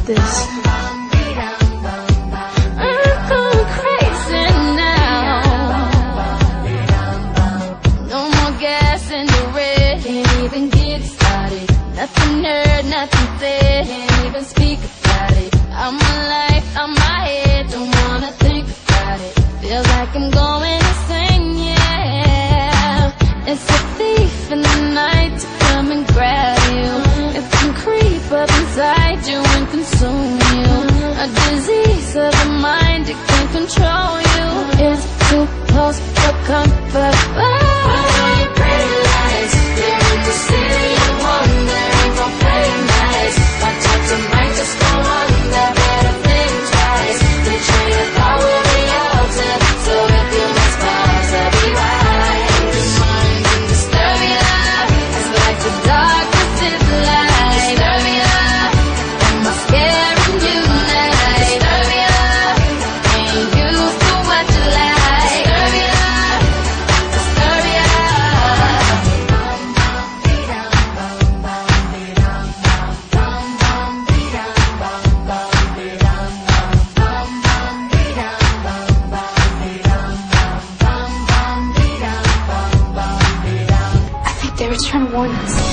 this. I'm going crazy now. No more gas in the red. Can't even get started. Nothing heard, nothing said. Can't even speak about it. I'm alive, I'm my head. Don't wanna think about it. Feels like I'm going insane, yeah. It's a thief in the night to come and grab you. It can creep up inside you and consume you. A disease of the mind, it can control you. It's too close for comfort. Pretty lights, they're in the city of wonder. Ain't gon' play nice. My chapter might just go under. Better think twice. The train of thought will be altered. So if you miss pause, I'll be right. Your mind can disturb ya. It's like the darkness is light. Disturb ya. Am I scaring you now? Disturb ya. Ain't you for what you like? Disturb ya. Disturb ya. I think they were trying to warn us.